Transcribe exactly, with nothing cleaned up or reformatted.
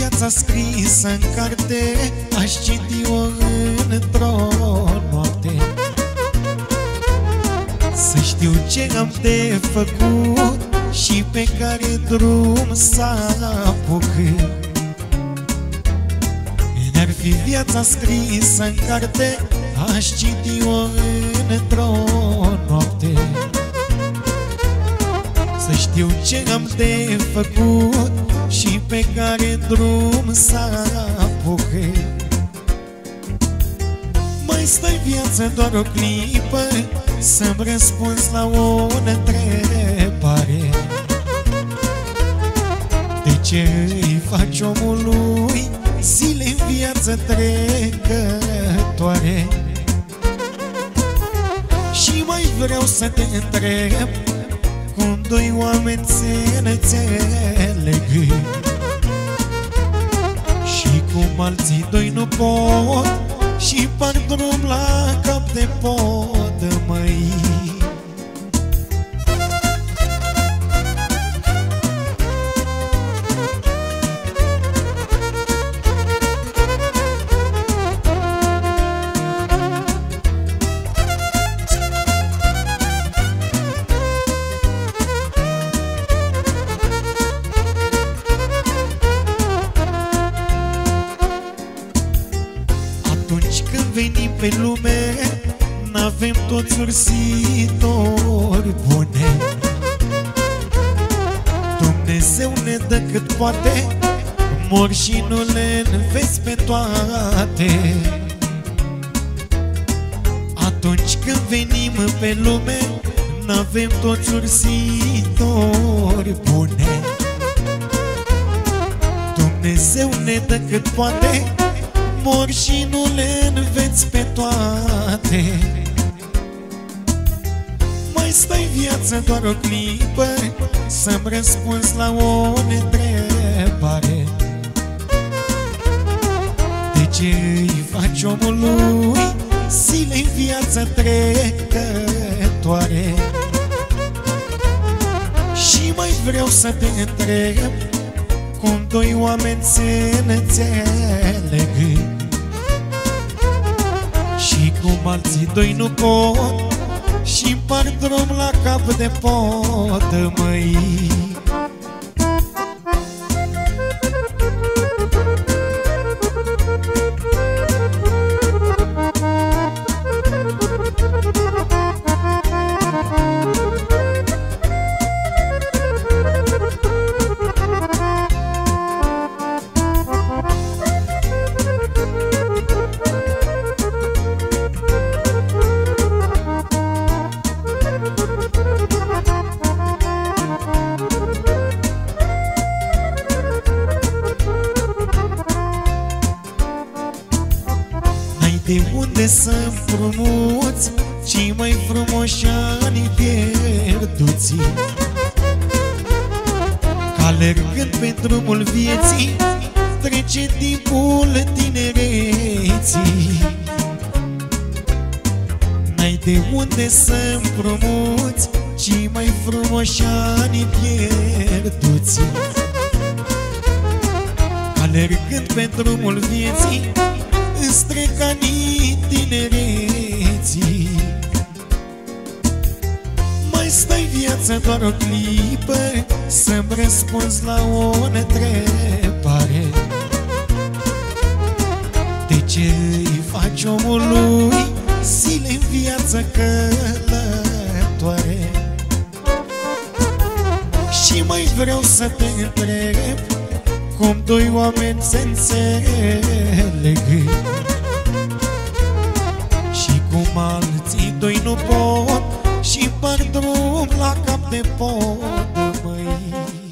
viața scrisă în carte, aș citi-o într-o noapte. Să știu ce am de făcut și pe care drum să apuc. N-ar fi viața scrisă în carte, aș citi-o într-o noapte. Să știu ce am de făcut și pe care drum să apuc. Mai stai viață doar o clipă să-mi răspunzi la o întrebare. De ce îi faci omului zile în viață trecătoare? Și mai vreau să te întreb cum doi oameni se înțeleg și cum alții doi nu pot și par drum la cap de pod, măi. Venim pe lume, n-avem toți ursitori bune. Dumnezeu ne dă cât poate, mor și nu le înveți pe toate. Atunci când venim pe lume, n-avem toți ursitori bune. Dumnezeu ne dă cât poate, mor și nu le înveți pe toate. Mai stai viață doar o clipă să-mi răspunzi la o întrebare. De ce îi faci omului zile în viață trecătoare? Și mai vreau să te întreb cum doi oameni se înțeleg și cum alții doi nu pot și par drum la cap de pod, măi. De unde să împrumuți cei mai frumoși ani pierduți? Că alergând pe drumul vieții trece timpul tinereții. N-ai de unde să împrumuți cei mai frumoși ani pierduți. Alergând pe drumul vieții îți trec anii tinereții. Mai stai viață doar o clipă să-mi răspunzi la o întrebare. De ce îi faci omului zile în viață călătoare? Și mai vreau să te întreb cum doi oameni se înțeleg și cum alții doi nu pot și par drum la cap de pod, măi.